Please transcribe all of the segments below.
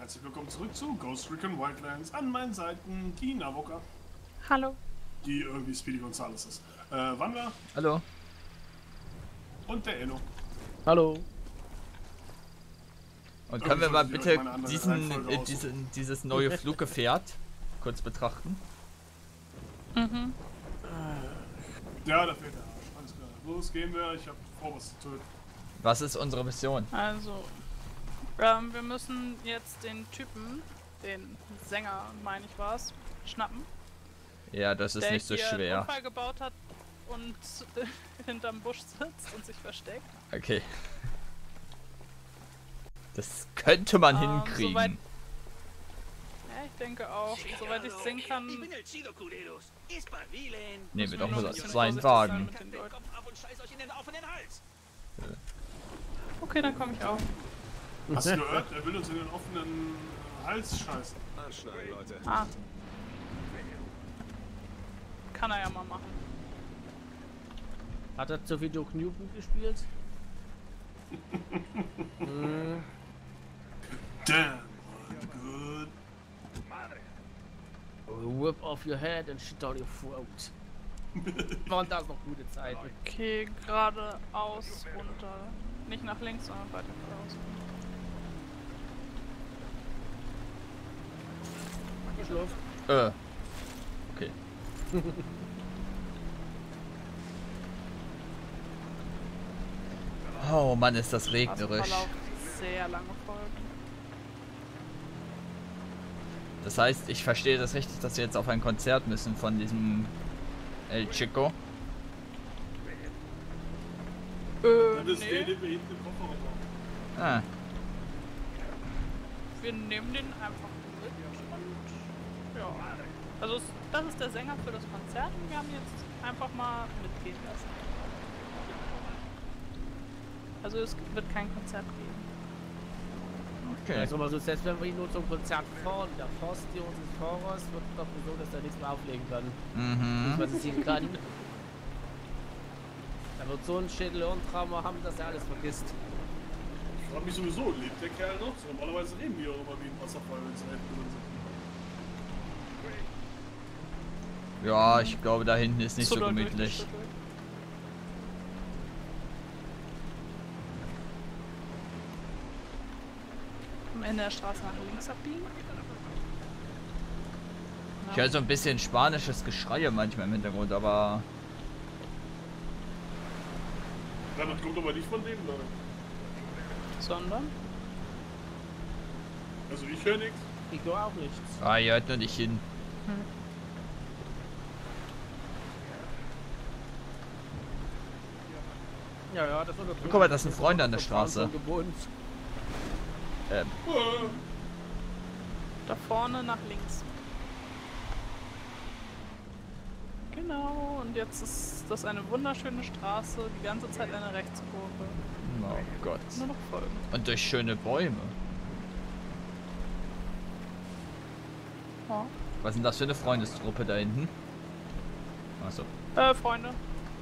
herzlich willkommen zurück zu Ghost Recon Wildlands. An meinen Seiten die Navoka. Hallo. Die irgendwie Speedy Gonzales ist. Wanda. Hallo. Und der Enno. Hallo. Und können wir mal bitte dieses neue Fluggefährt kurz betrachten? Mhm. Ja, da fehlt der Arsch. Alles klar. Los, gehen wir. Ich hab vor, was zu töten. Was ist unsere Mission? Also, wir müssen jetzt den Typen, den Sänger, meine ich war's, schnappen. Ja, das ist der nicht so hier einen schwer. Unfall gebaut hat und hinterm Busch sitzt und sich versteckt. Okay. Das könnte man hinkriegen. Soweit, ja, ich denke auch. Soweit ich sehen kann. Nehmen wir doch nur mal ein bisschen seinen vorsichtig Wagen. sein mit den Leuten. Okay, dann komme ich auch. Hast du gehört? Er will uns in den offenen Hals scheißen. Anschnallen, Leute. Ah. Kann er ja mal machen. Hat er zu viel Duke Nukem gespielt? Damn, good. Whip off your head and shit down your throat. Waren das noch gute Zeiten. Okay, geradeaus runter. Nicht nach links, sondern weiter geradeaus. Geschlafen. Okay. Oh Mann, ist das regnerisch. Verlauf sehr lange Folgen. Das heißt, ich verstehe das richtig, dass wir jetzt auf ein Konzert müssen von diesem El Chico. Das ist Nee. der, den wir hinten im Kofferraum haben. Ah, Wir nehmen den einfach mit und ja. Also das ist der Sänger für das Konzert und wir haben jetzt einfach mal mitgehen lassen. Also es wird kein Konzert geben. okay. Also mal so, selbst wenn wir ihn nur zum Konzert fahren, der Forsti unseres Fahrers wird doch so, dass er nichts mehr auflegen kann. Mhm. Was es ihm kann. Er wird so einen Schädel-Hirntrauma haben, dass er alles vergisst. Ich frage mich sowieso, lebt der Kerl noch? So, normalerweise reden die auch immer wie ein Wasserfall, wenn sie hinten drin sind. Ja, ich glaube, da hinten ist nicht so doll gemütlich. durchgeschüttelt. Am Ende der Straße nach links abbiegen. Ich höre so ein bisschen spanisches Geschreie manchmal im Hintergrund, aber Ja, das kommt aber nicht von denen, Leute. Sondern? Also ich höre nichts. Ich höre auch nichts. ihr hört nur nicht hin. Ja, ja, das wird Guck mal, das sind Freunde an der Straße. Gewohnt. Da vorne nach links. Genau, und jetzt ist das eine wunderschöne Straße, die ganze Zeit eine Rechtskurve. Oh Gott. Nur noch folgen. Und durch schöne Bäume. Ja. Was ist denn das für eine Freundestruppe da hinten? Achso. Freunde.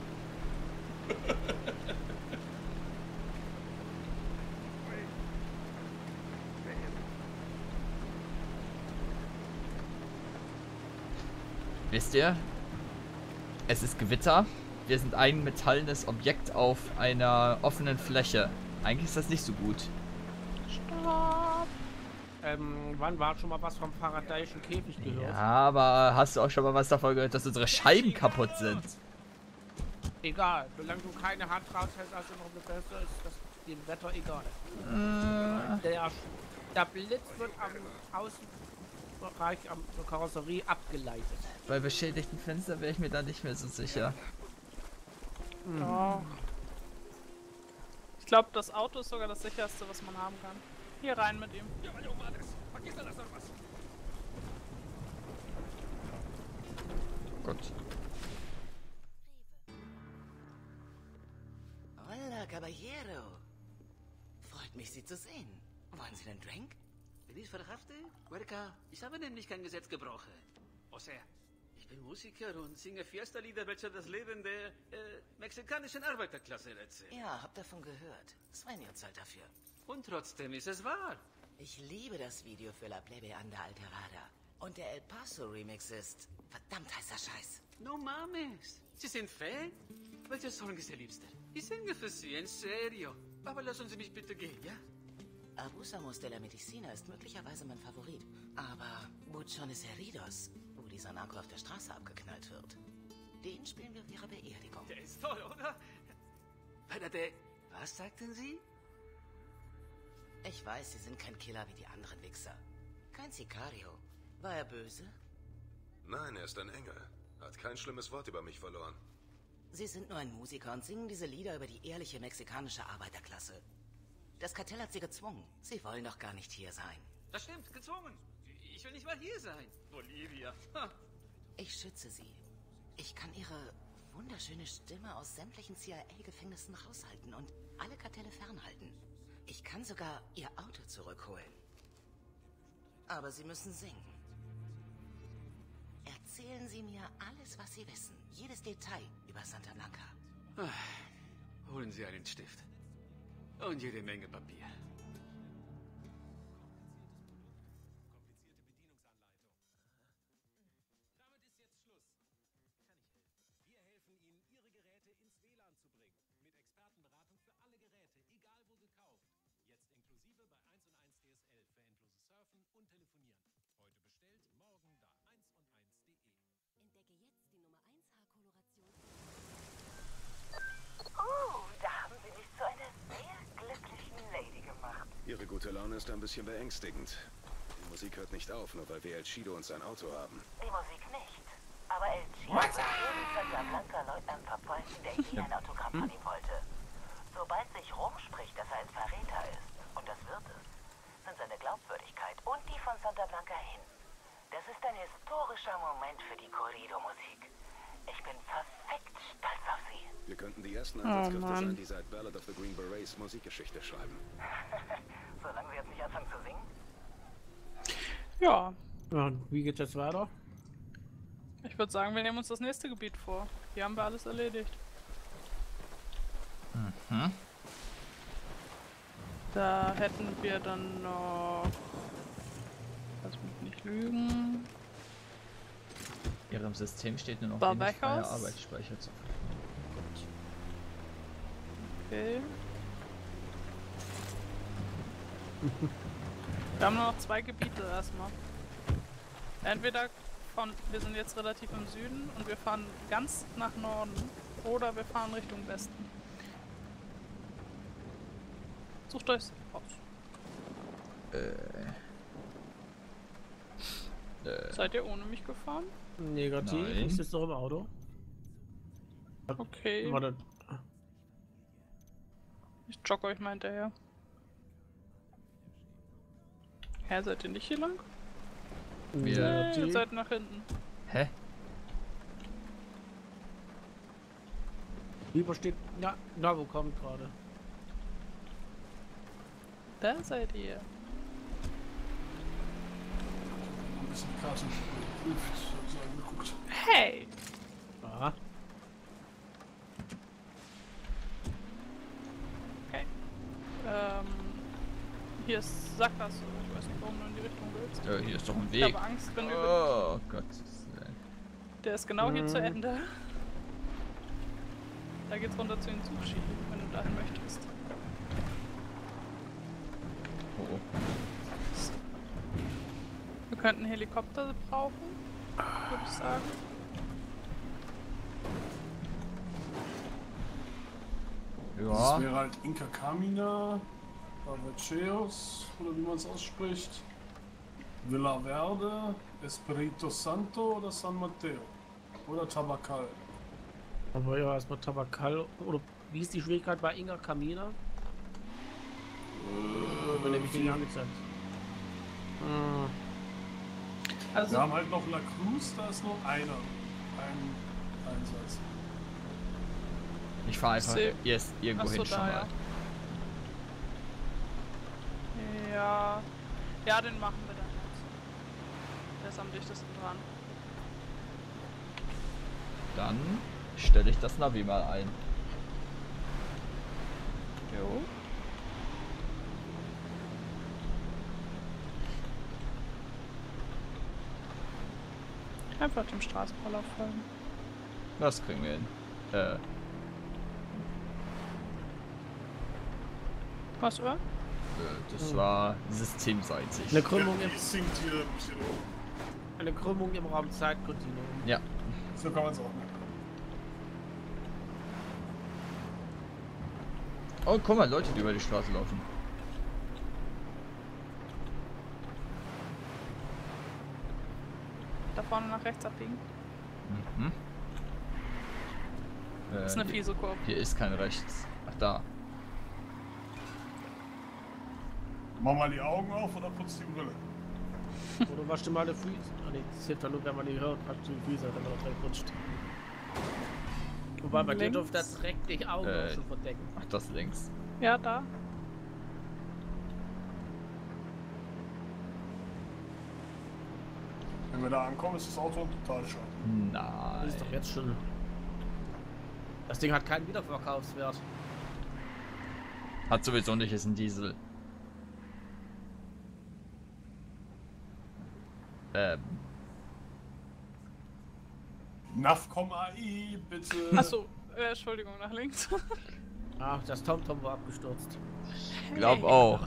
Wisst ihr? Es ist Gewitter. Wir sind ein metallenes Objekt auf einer offenen Fläche. Eigentlich ist das nicht so gut. Stopp. Wann war schon mal was vom paradisischen Käfig gehört? Ja, aber hast du auch schon mal was davon gehört, dass unsere Scheiben kaputt sind? Egal, solange du keine Hand raushältst, also noch eine bessere, ist das dem Wetter egal. Der Blitz wird am Außenbereich der Karosserie abgeleitet. Bei beschädigten Fenstern wäre ich mir da nicht mehr so sicher. Ja. Ich glaube, das Auto ist sogar das sicherste, was man haben kann. Hier rein mit ihm. Gott. Hola, Caballero. Freut mich, Sie zu sehen. Wollen Sie einen Drink? Bin ich verhaftet? Huerca, ich habe nämlich kein Gesetz gebrochen. O sea, ich bin Musiker und singe Fiesta-Lieder, welche das Leben der mexikanischen Arbeiterklasse retten. Ja, hab davon gehört. 2 Jahr Zeit dafür. Und trotzdem ist es wahr. Ich liebe das Video für La Plebe Anda Alterada. Und der El Paso Remix ist verdammt heißer Scheiß. No mames. Sie sind Fan? Welcher Song ist der liebste? Ich singe für Sie, en serio. Aber lassen Sie mich bitte gehen, ja? Abusamos de la Medicina ist möglicherweise mein Favorit. Aber Buchones Heridos, wo dieser Narko auf der Straße abgeknallt wird, den spielen wir auf ihrer Beerdigung. Der ist toll, oder? Espérate, was sagten Sie? Ich weiß, Sie sind kein Killer wie die anderen Wichser. Kein Sicario. War er böse? Nein, er ist ein Engel. Hat kein schlimmes Wort über mich verloren. Sie sind nur ein Musiker und singen diese Lieder über die ehrliche mexikanische Arbeiterklasse. Das Kartell hat sie gezwungen. Sie wollen doch gar nicht hier sein. Das stimmt, gezwungen. Ich will nicht mal hier sein. Bolivia. Ha. Ich schütze sie. Ich kann ihre wunderschöne Stimme aus sämtlichen CIA-Gefängnissen raushalten und alle Kartelle fernhalten. Ich kann sogar ihr Auto zurückholen. Aber sie müssen singen. Erzählen Sie mir alles, was Sie wissen. Jedes Detail über Santa Blanca. Holen Sie einen Stift. Und jede Menge Papier. Damit ist jetzt Schluss. Kann ich helfen? Wir helfen Ihnen, Ihre Geräte ins WLAN zu bringen. Mit Expertenberatung für alle Geräte, egal wo gekauft. Jetzt inklusive bei 1&1 DSL für endloses Surfen und Telefonieren. Heute bestellt, morgen da. 1&1.de. Entdecke jetzt die Nummer 1 Haarkoloration. Da haben Sie mich zu einer sehr glücklichen Lady gemacht. Ihre gute Laune ist ein bisschen beängstigend. Die Musik hört nicht auf, nur weil wir El Chido und sein Auto haben. Die Musik nicht. Aber El Chido hat jeden Santa Blanca Leutnant verfolgt, der je ein Autogramm von ihm wollte. Sobald sich rumspricht, dass er ein Verräter ist, und das wird es, sind seine Glaubwürdigkeit und die von Santa Blanca hin. Das ist ein historischer Moment für die Corrido-Musik. Ich bin perfekt stolz auf Sie. Wir könnten die ersten Einsatzkräfte sein, die seit Ballad of the Green Berets Musikgeschichte schreiben. Solange Sie jetzt nicht anfangen zu singen. Ja, Ja, und wie geht jetzt weiter? ich würde sagen, wir nehmen uns das nächste Gebiet vor. Hier haben wir alles erledigt. Mhm. Da hätten wir dann noch... Lass mich nicht lügen. Ihrem System steht nur noch Barbackhaus? wenig freier Arbeitsspeicher zur Verfügung. Okay. Wir haben nur noch 2 Gebiete erstmal. Entweder von, wir sind jetzt relativ im Süden und wir fahren ganz nach Norden, oder wir fahren Richtung Westen. Sucht euch aus. Seid ihr ohne mich gefahren? Negativ, Nein. ich sitze doch im Auto. Okay. Warte. Ich jogge euch mal hinterher. Hä, seid ihr nicht hier lang? Nee, ihr Negativ. seid nach hinten. Hä? Lieber steht. Ja, na, wo kommt gerade? Da seid ihr. Ein bisschen die Karte geprüft, hab ich angeguckt. Hey! Ah, Okay. Hier ist Sackgasse. Ich weiß nicht, warum du in die Richtung willst. Ja, hier ist doch ein Ich Weg. habe Angst, wenn du... Oh Gott. Der ist genau hier zu Ende. Da geht's runter zu den Zugski, wenn du dahin möchtest. Oh. Wir könnten einen Helikopter brauchen, würde ich sagen. Das Ja. wäre halt Inca Camina, Barbacheos, oder wie man es ausspricht. Villa Verde, Espirito Santo oder San Mateo. Oder Tabacal. aber ja, erstmal Tabakal. Oder wie ist die Schwierigkeit bei Inga Camina? Wird nämlich nicht angezeigt. Ah, Also, Wir haben halt noch La Cruz, da ist nur ein Einsatz. Ich fahre einfach Seh- erst irgendwo Achso, hin schon da, mal. ja. Ja, den machen wir dann jetzt. Der ist am dichtesten dran. Dann stelle ich das Navi mal ein. Jo. Einfach dem Straßenverlauf folgen. Das kriegen wir hin. Was, oder? Das war systemseitig. Eine Krümmung im, Die sinkt hier ein bisschen hoch. eine Krümmung im Raumzeitkontinuum. Ja. So kann man es auch nennen. Oh, guck mal, Leute, die über die Straße laufen. Da vorne nach rechts abbiegen. Mhm. Das ist eine fiese Kurve. Hier ist kein Rechts. Ach, da. Mach mal die Augen auf oder putz die Brille. Oder wasch dir mal die Füße. Ah, nee, das hilft ja nur, wenn man die hört, wasch dir die Füße, wenn man noch direkt rutscht. Wobei, bei dir dürfte das direkt die Augen auch schon verdecken. Ach, das links. Ja, da. Wenn wir da ankommen, ist das Auto total schön. Das Nein. ist doch jetzt schon. Das Ding hat keinen Wiederverkaufswert. Hat sowieso nicht, ist ein Diesel. Navcom AI, bitte. Achso, Entschuldigung, nach links. Ach, das TomTom war abgestürzt. Glaub auch.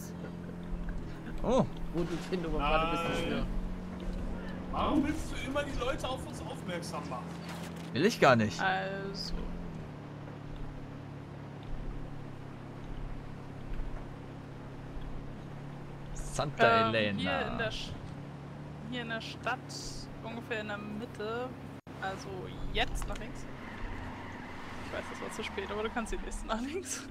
Oh, Gute Findung, gerade bist du schwer. Warum willst du immer die Leute auf uns aufmerksam machen? will ich gar nicht. Also. Santa Elena. Hier in der Stadt, ungefähr in der Mitte, also jetzt nach links. Ich weiß, das war zu spät, aber du kannst die nächste nach links.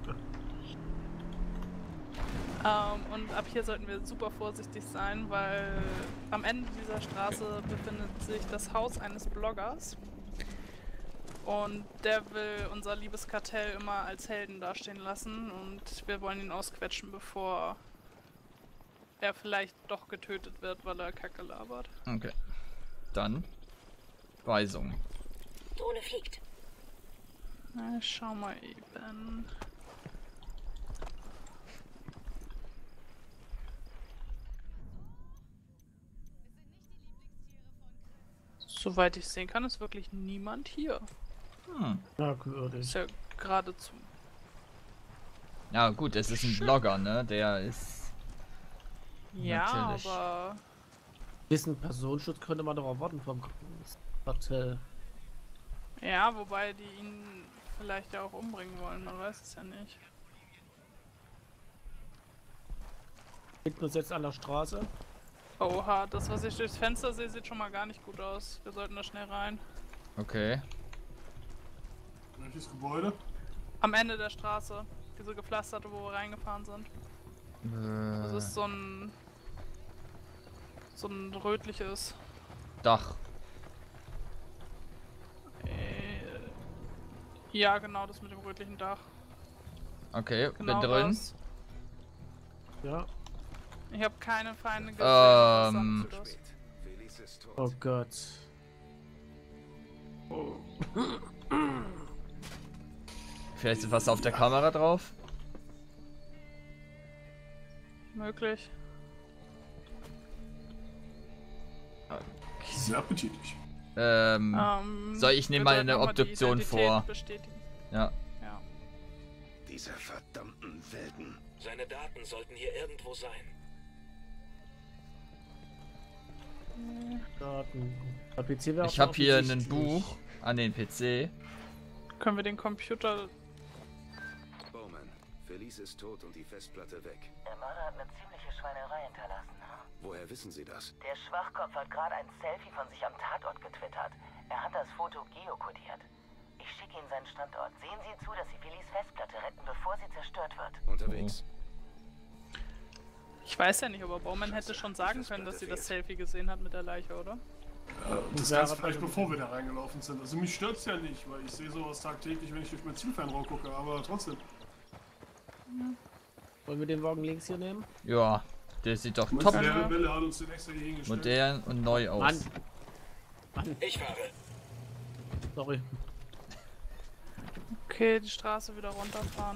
Und ab hier sollten wir super vorsichtig sein, weil am Ende dieser Straße befindet sich das Haus eines Bloggers. Und der will unser liebes Kartell immer als Helden dastehen lassen und wir wollen ihn ausquetschen, bevor er vielleicht doch getötet wird, weil er Kacke labert. Okay. Dann Weisung. Drohne fliegt. Na, schau mal eben. Soweit ich sehen kann, ist wirklich niemand hier. Merkwürdig. Ist ja geradezu. Ja gut, es ist ein Blogger, ne? Der ist... Ja, Natürlich. aber... Bisschen Personenschutz könnte man doch erwarten vom Kartell. Ja, wobei die ihn vielleicht ja auch umbringen wollen, man weiß es ja nicht. Liegt uns jetzt an der Straße. Oha, das was ich durchs Fenster sehe, sieht schon mal gar nicht gut aus. Wir sollten da schnell rein. Okay. Welches Gebäude? Am Ende der Straße. Diese gepflasterte, wo wir reingefahren sind. Das ist so ein rötliches. Dach. Ja, genau, das mit dem rötlichen Dach. Okay, Genau bin drin. das. Ja. Ich habe keine Feinde gesehen. Was sagst du das? Felix ist tot. Oh Gott. Vielleicht ist was auf der Kamera drauf. Möglich. Sehr appetitlich. Soll ich nehme mal eine Obduktion vor. Bestätigen. Ja. Ja. Diese verdammten Welten. Seine Daten sollten hier irgendwo sein. Daten. Der PC wäre Ich habe hier ein offensichtlich. Buch an den PC. Können wir den Computer... Bowman, Felice ist tot und die Festplatte weg. Der Mörder hat eine ziemliche Schweinerei hinterlassen. Woher wissen Sie das? Der Schwachkopf hat gerade ein Selfie von sich am Tatort getwittert. Er hat das Foto geokodiert. Ich schicke Ihnen seinen Standort. Sehen Sie zu, dass Sie Felice Festplatte retten, bevor sie zerstört wird. Unterwegs. Ich weiß ja nicht, aber Bowman hätte schon sagen können, dass sie das Selfie gesehen hat mit der Leiche, oder? Das Ganze vielleicht bevor wir da reingelaufen sind. Also mich stört's ja nicht, weil ich sehe sowas tagtäglich, wenn ich durch mein Zielfernrohr gucke, aber trotzdem. Wollen wir den Wagen links hier nehmen? Ja, der sieht doch Meinst top du, der Rebelle hat uns den extra hier hingestellt? modern und neu aus. Mann. Ich fahre. Sorry. Okay, die Straße wieder runterfahren.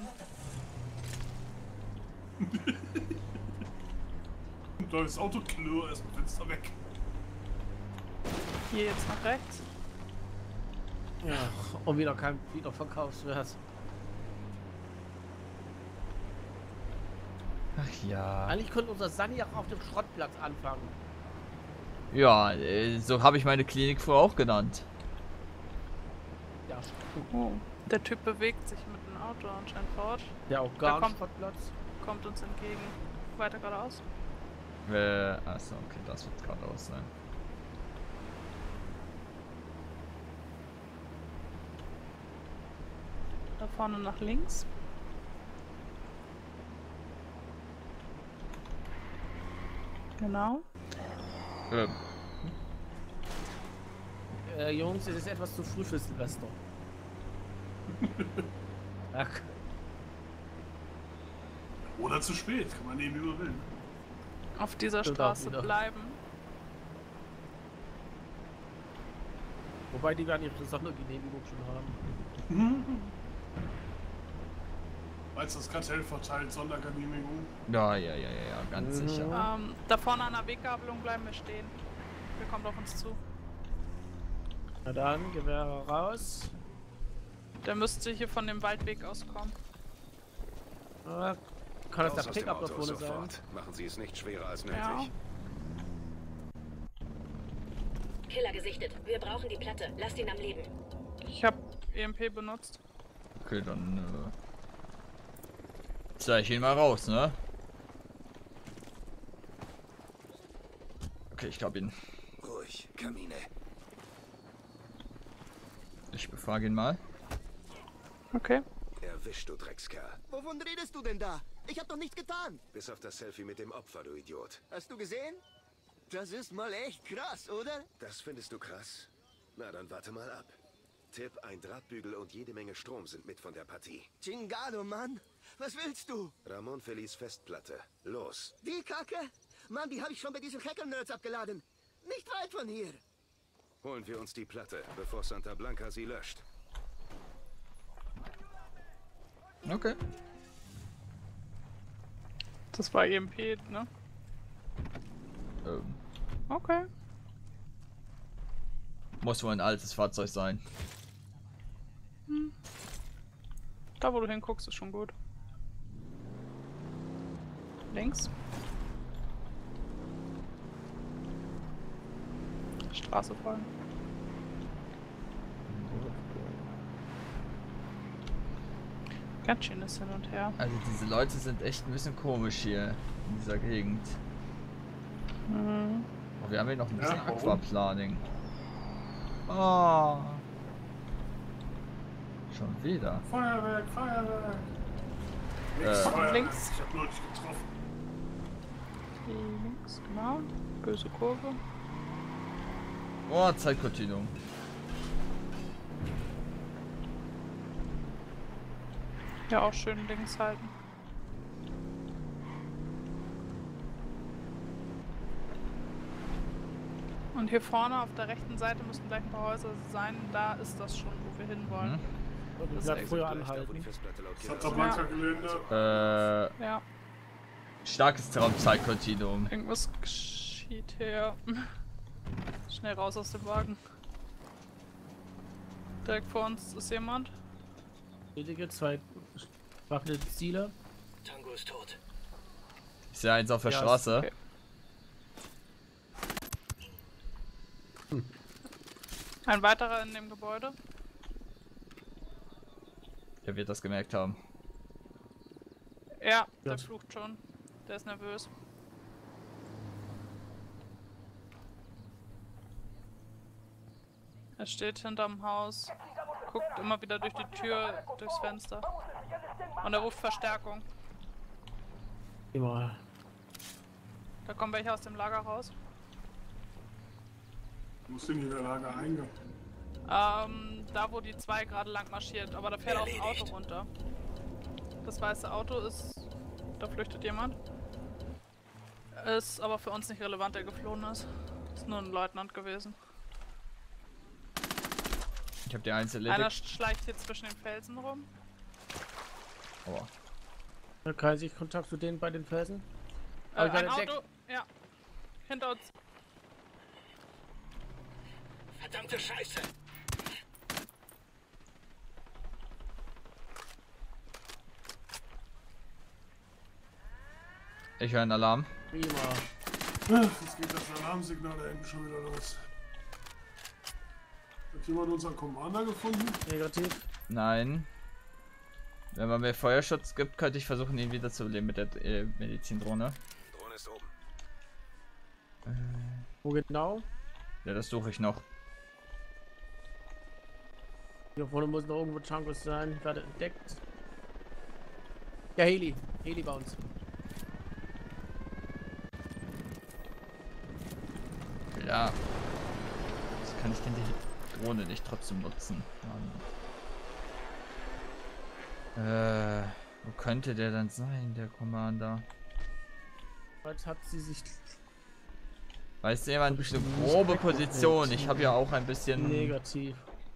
Da ist Auto klirr, erst mit Fenster weg. Hier jetzt nach rechts. Ja, und wieder kein Wiederverkaufswert. Ach ja. Eigentlich könnte unser Sunny auch auf dem Schrottplatz anfangen. Ja, so habe ich meine Klinik früher auch genannt. Ja, Oh. Der Typ bewegt sich mit dem Auto anscheinend fort. ja auch Da gar kommt- nicht Schrottplatz. Kommt uns entgegen. Weiter geradeaus. Achso, okay, das wird geradeaus sein. Da vorne nach links. Genau. Jungs, es ist etwas zu früh für Silvester. Ach, Oder zu spät, kann man nehmen, wie man will. Auf dieser Stimmt auch Straße wieder. bleiben. wobei die werden ihre Sondergenehmigung schon haben. Als das Kartell verteilt Sondergenehmigung. Ja, ganz sicher. Da vorne an der Weggabelung bleiben wir stehen. Der kommt auf uns zu. Na dann, Gewehre raus. Der müsste hier von dem Waldweg aus kommen. Kann das Raus der aus dem Pickup da Auto, vorne sein? sofort. Machen Sie es nicht schwerer als nötig. Ja. Killer gesichtet. Wir brauchen die Platte. Lasst ihn am Leben. Ich habe EMP benutzt. Okay, dann zeig ich ihn mal raus, ne? Okay, ich glaube ihn. Ruhig, Kamine. Ich befrage ihn mal. Okay. Erwischt, du Dreckskerl. Wovon redest du denn da? Ich hab doch nichts getan. Bis auf das Selfie mit dem Opfer, du Idiot. Hast du gesehen? Das ist mal echt krass, oder? Das findest du krass? Na, dann warte mal ab. Tipp, ein Drahtbügel und jede Menge Strom sind mit von der Partie. Chingado, Mann. Was willst du? Ramon Feliz Festplatte. Los. Die Kacke? Mann, die habe ich schon bei diesen Hacker-Nerds abgeladen. Nicht weit von hier. Holen wir uns die Platte, bevor Santa Blanca sie löscht. Okay. Das war EMP, ne? Okay. Muss wohl ein altes Fahrzeug sein. Da wo du hinguckst ist schon gut. Links. Straße folgen. Ganz schönes Hin und Her. Also diese Leute sind echt ein bisschen komisch hier in dieser Gegend. Aber wir haben hier noch ein bisschen Ja, warum? Aquaplaning. Oh. Schon wieder. Feuerwerk, Feuerwerk. Nix Feuerwerk. links. Ich hab nur nicht getroffen. Links, genau. Böse Kurve. Oh, Zeitkontinuum. Ja, auch schön links halten. Und hier vorne auf der rechten Seite müssten gleich ein paar Häuser sein. Da ist das schon, wo wir hinwollen. Und Das ich bleib ist früher Gleich da, wo die anhalten. Festplatte laut Santa Killer Blanca Gelände. Ja, Starkes Zeitkontinuum. irgendwas geschieht hier. Schnell raus aus dem Wagen. Direkt vor uns ist jemand. Ledige, zwei bewaffnete Ziele. Tango ist tot. Ich sehe eins auf der Ja, Straße. okay. Ein weiterer in dem Gebäude. Der wird das gemerkt haben. Ja, der Ja. flucht schon. Der ist nervös. Er steht hinterm Haus, guckt immer wieder durch die Tür, durchs Fenster. Und er ruft Verstärkung. Immer. Da kommen welche aus dem Lager raus. Wo sind hier der Lagereingang? Da wo die zwei gerade lang marschiert, aber da fährt auch ein Auto runter. Das weiße Auto ist... Da flüchtet jemand. Ist aber für uns nicht relevant, der geflohen ist. Ist nur ein Leutnant gewesen. Ich habe die eins Einer erledigt. schleicht hier zwischen den Felsen rum. Oh. Kann ich Kontakt zu denen bei den Felsen? Ein gerade Auto, ja. Hinter uns. Verdammte Scheiße! Ich höre einen Alarm. Prima. Jetzt geht das Alarmsignal da hinten schon wieder los. Hat jemand unseren Commander gefunden? Negativ. Nein. Wenn man mir Feuerschutz gibt, könnte ich versuchen, ihn wieder zu beleben mit der Medizindrohne. Drohne ist oben. Wo genau? Ja, das suche ich noch. Hier vorne muss noch irgendwo Changos sein. Gerade entdeckt. Ja, Heli. Heli bei uns. Ja. Das kann ich denn die Drohne nicht trotzdem nutzen. Mann. Wo könnte der dann sein, der Commander? Jetzt hat sie sich... Weiß jemand eine grobe Position? Ich habe ja auch ein bisschen... Negativ.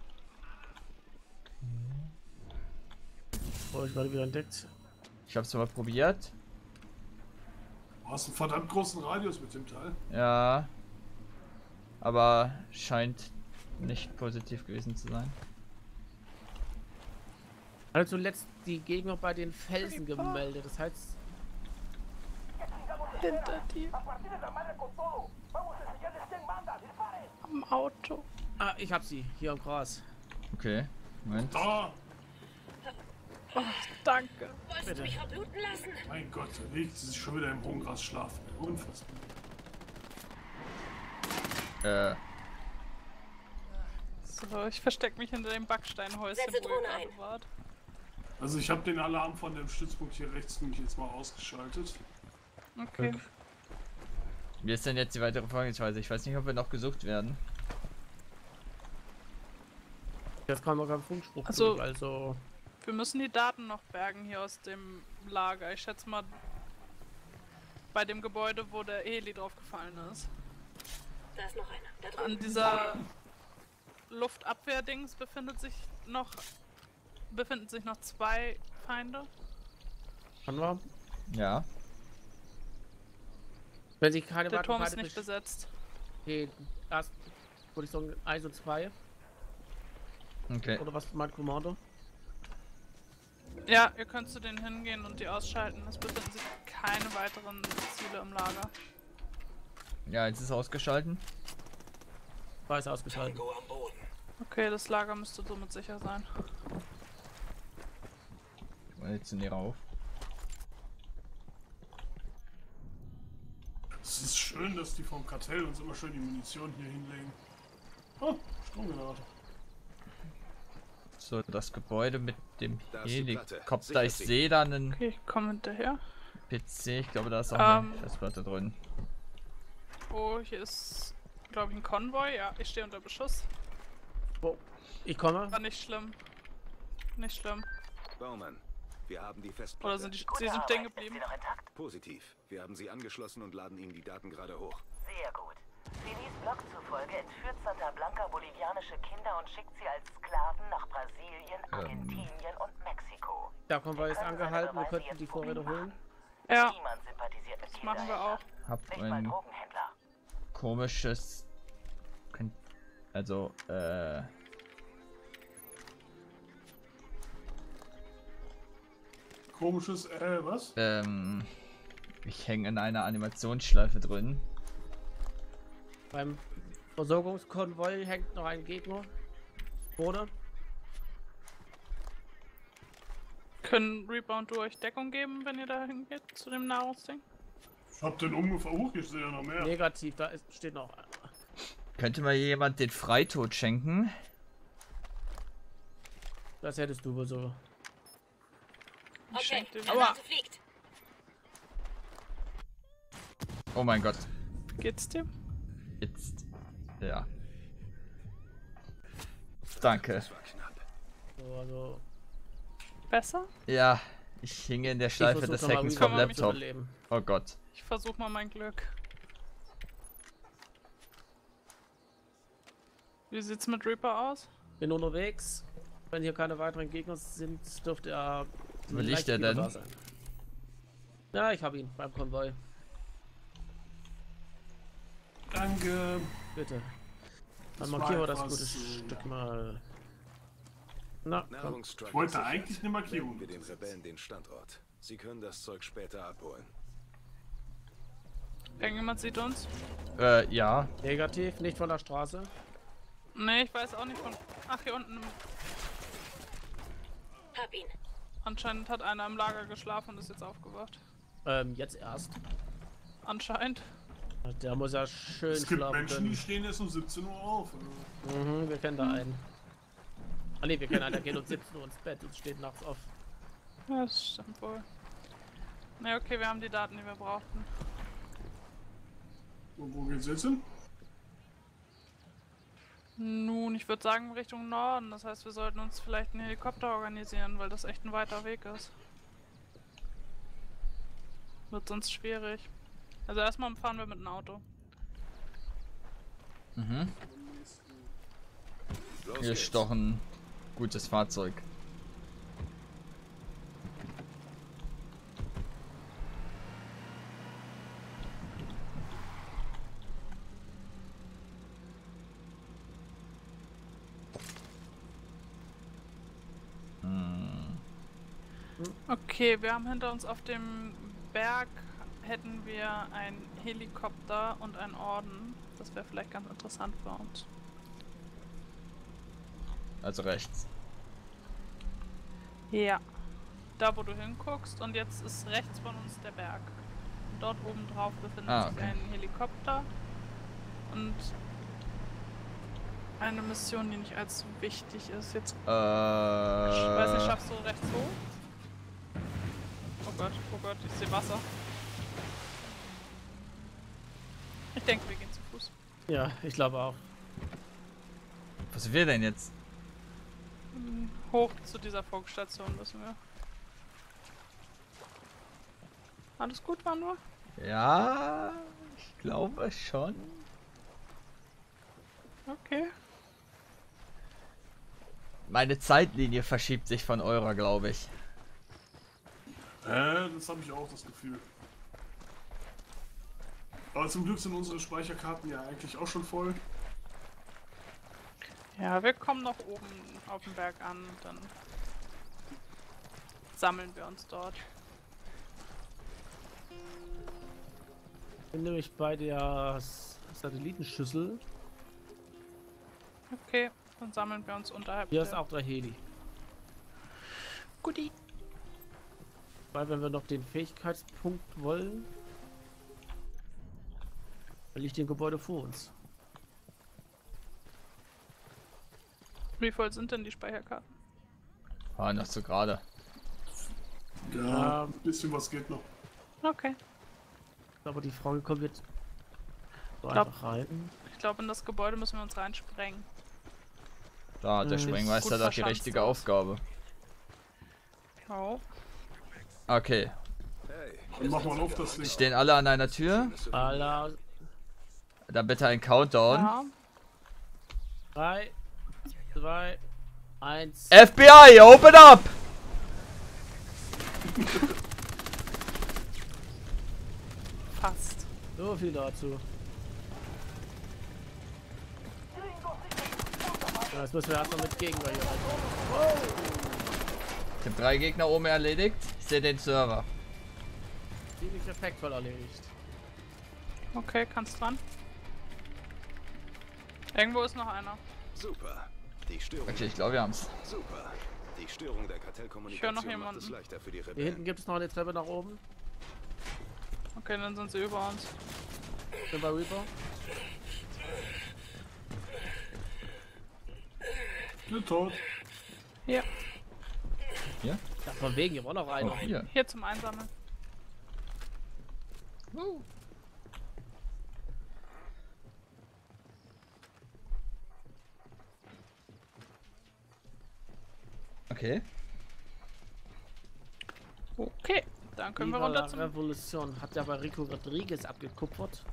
Oh, ich gerade wieder entdeckt. Ich habe es mal probiert. Du hast einen verdammt großen Radius mit dem Teil. Ja. Aber scheint nicht positiv gewesen zu sein. Hat zuletzt die Gegner bei den Felsen gemeldet. Das heißt... Hinter dir. Am Auto. Ah, ich hab sie. Hier am Gras. Okay. Moment. Da! Oh, danke. Wolltest du mich verbluten lassen? Mein Gott, da liegt sie sich schon wieder im hohen Gras schlafen. Unfassbar. So, ich verstecke mich hinter dem Backsteinhäuschen, Setze wo ihr Drohne gerade ein. wart. Also ich habe den Alarm von dem Stützpunkt hier rechts nämlich jetzt mal ausgeschaltet. Okay. Wie ist denn jetzt die weitere Vorgehensweise? Ich weiß nicht, ob wir noch gesucht werden. Jetzt kam noch kein Funkspruch Also- durch, also... Wir müssen die Daten noch bergen hier aus dem Lager. Ich schätze mal bei dem Gebäude, wo der Heli drauf gefallen ist. Da ist noch einer. Da An drüben. dieser Luftabwehrdings befinden sich noch 2 Feinde. Kann wir? Ja. Wenn sich keine Der weiteren Turm ist Feinde nicht besetzt. Okay, erst würde ich sagen 1 und 2. Okay. Oder was meint Kommando? Ja, ihr könnt zu denen hingehen und die ausschalten. Es befinden sich keine weiteren Ziele im Lager. Ja, jetzt ist ausgeschalten. War es ausgeschaltet. Tango am Boden. Okay, das Lager müsste somit sicher sein. Munitioniere auf. Es ist schön, dass die vom Kartell uns immer schön die Munition hier hinlegen. Oh, Stromgenerator. So, das Gebäude mit dem Da ist die Platte. Helikopter. Ich Sichert sie. sehe da einen Okay, ich komme hinterher. PC. Ich glaube, da ist auch eine Festplatte drin. Oh, hier ist, glaube ich, ein Konvoi. Ja, ich stehe unter Beschuss. Oh, ich komme. War nicht schlimm. Nicht schlimm. Baumann, wir haben die Festplatte. Oder sind die, sie sind stehen geblieben? Ist sie noch intakt? Positiv. Wir haben sie angeschlossen und laden Ihnen die Daten gerade hoch. Sehr gut. Finis Blog zufolge entführt Santa Blanca bolivianische Kinder und schickt sie als Sklaven nach Brasilien, Argentinien und Mexiko. Da kommen wir jetzt können seine angehalten. Wir Beweise könnten die jetzt Vorräte publik holen. Ja, Niemand sympathisiert mit das machen wir auch. Hab Nicht mal ein Drogenhändler. komisches... Also, Komisches, was? ich hänge in einer Animationsschleife drin. Beim Versorgungskonvoi hängt noch ein Gegner. Oder? Können Reaper und du euch Deckung geben, wenn ihr da hingeht, zu dem Nahrungsding? Ich hab den ungefähr hoch, ich sehe ja noch mehr. Negativ, da steht noch. Könnte mal jemand den Freitod schenken? Das hättest du wohl so. Ich schenk dir der wieder. Warte fliegt. Oh mein Gott. Geht's dir? Jetzt. Ja. Danke. Das war knapp. So, also. Besser? Ja, ich hinge in der Schleife versuch des doch mal Hackens Reaper vom zu Laptop. überleben. Oh Gott. Ich versuch mal mein Glück. Wie sieht's mit Reaper aus? Bin unterwegs. Wenn hier keine weiteren Gegner sind, dürfte er. Wo liegt leicht er wieder denn? da sein. Ja, ich habe ihn beim Konvoi. Danke. Bitte. Dann markieren wir das gute Stück mal. Na, komm. Ich wollte eigentlich eine Markierung. Wir den Rebellen den Standort. Sie können das Zeug später abholen. Irgendjemand sieht uns? Ja. Negativ, nicht von der Straße. Nee, ich weiß auch nicht von... Ach, hier unten. Hab ihn. Anscheinend hat einer im Lager geschlafen und ist jetzt aufgewacht. Jetzt erst. Anscheinend. Der muss ja schön Es gibt schlafen Menschen, können. die stehen erst um 17 Uhr auf. Mhm, wir kennen da einen. Ah ne, wir kennen einen, der geht um 17 Uhr ins Bett und steht nachts auf. Ja, das stimmt wohl. Ne, okay, wir haben die Daten, die wir brauchten. Und wo geht's jetzt hin? Nun, ich würde sagen Richtung Norden. Das heißt, wir sollten uns vielleicht einen Helikopter organisieren, weil das echt ein weiter Weg ist. Wird sonst schwierig. Also erstmal fahren wir mit einem Auto. Mhm. Los Hier geht's. ist doch ein gutes Fahrzeug. Okay, wir haben hinter uns auf dem Berg hätten wir einen Helikopter und einen Orden. Das wäre vielleicht ganz interessant für uns. Also rechts. Ja. Da wo du hinguckst und jetzt ist rechts von uns der Berg. Und dort oben drauf befindet sich ein Helikopter und eine Mission, die nicht allzu wichtig ist. Jetzt ich weiß nicht, schaffst du rechts hoch? Oh Gott, ich sehe Wasser. Ich denke, wir gehen zu Fuß. Ja, ich glaube auch. Was will denn jetzt? Hoch zu dieser Funkstation müssen wir. Alles gut, waren wir? Ja, ich glaube schon. Okay. Meine Zeitlinie verschiebt sich von eurer, glaube ich. Das habe ich auch das Gefühl. Aber zum Glück sind unsere Speicherkarten ja eigentlich auch schon voll. Ja, wir kommen noch oben auf dem Berg an und dann sammeln wir uns dort. Ich bin nämlich bei der Satellitenschüssel. Okay, dann sammeln wir uns unterhalb. Hier ist auch der Heli. Guti. Weil wenn wir noch den Fähigkeitspunkt wollen, dann liegt ein Gebäude vor uns. Wie voll sind denn die Speicherkarten? Ah, noch so gerade. Ja, ein bisschen was geht noch. Okay. Aber die Frage kommt jetzt so Glaub- einfach rein. Ich glaube, in das Gebäude müssen wir uns reinsprengen. Da hat der Sprengmeister gut doch die verschanzt richtige aus. Aufgabe. Oh. Okay. Dann machen wir auf das Ding. Stehen alle an einer Tür? Alla, Dann bitte ein Countdown. Ja. 3, 2, 1. FBI, open up! Fast. So viel dazu. Ja, jetzt müssen wir erstmal mit Gegenwehr hier rein. Ich habe 3 Gegner oben erledigt. Ich sehe den Server. Ziemlich effektvoll erledigt. Okay, kannst dran. Irgendwo ist noch einer. Super. Die Störung. Okay, ich glaube, wir haben's. Super. Die Störung der Ich höre noch Kartellkommunikation macht jemanden. es leichter für die Hier Rebellen. hinten gibt es noch eine Treppe nach oben. Okay, dann sind sie über uns. Sind wir Reaper? Ich bin tot. Hier. Hier? Ja, von wegen, hier war noch einer. Oh, hier. Hier zum Einsammeln. Okay. Okay, dann können wir Viva runter la zum... Revolution. Hat ja bei Rico Rodriguez abgekupfert.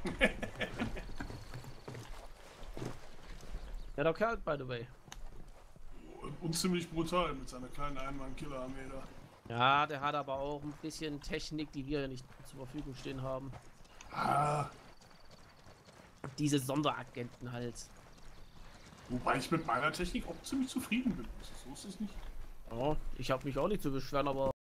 Ja, der Kerl, by the way. Und ziemlich brutal mit seiner kleinen Einmann-Killer-Armee da. Ja, der hat aber auch ein bisschen Technik, die wir nicht zur Verfügung stehen haben. Ah, Diese Sonderagenten halt. Wobei ich mit meiner Technik auch ziemlich zufrieden bin. So ist es nicht. Ja, ich habe mich auch nicht zu beschweren, aber